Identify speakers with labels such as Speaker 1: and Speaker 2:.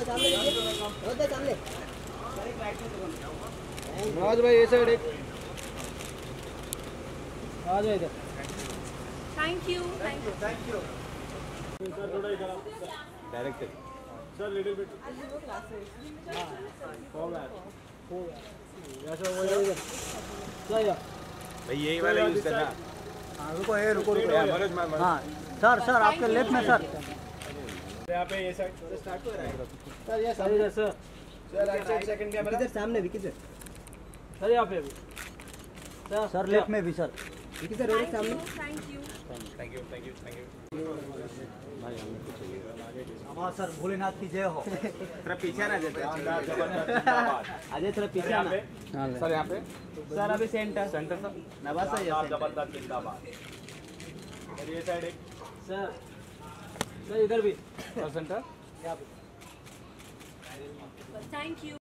Speaker 1: राज भाई ये साइड एक आ जाओ इधर।
Speaker 2: थैंक यू
Speaker 1: सर थोड़ा इधर
Speaker 3: डायरेक्ट
Speaker 1: सर लिटिल बिट हो गया ऐसा हो जाएगा सर
Speaker 3: भाई यही वाला यूज करना।
Speaker 1: हाँ रुको रुको
Speaker 3: मनोज
Speaker 1: हाँ सर आपके लेफ्ट में सर
Speaker 3: यहाँ पे ये साइड स्टार्ट हो रहा है
Speaker 1: सर ये sir
Speaker 3: sir right side second camera
Speaker 1: इधर सामने विकी सर
Speaker 3: सर यहाँ पे भी
Speaker 1: सर लेफ्ट में भी सर विकी सर और सामने
Speaker 3: थैंक यू
Speaker 1: हाँ सर भोलेनाथ की जय हो
Speaker 3: थोड़ा पीछे ना जाते
Speaker 1: अजय थोड़ा पीछे आना
Speaker 3: सर यहाँ पे
Speaker 1: सर अभी सेंटर
Speaker 3: सर
Speaker 1: नवाज सर
Speaker 3: जबरदस्त जिंदाबाद ये साइड एक
Speaker 1: सर इधर भी
Speaker 3: सेंटर
Speaker 2: थैंक यू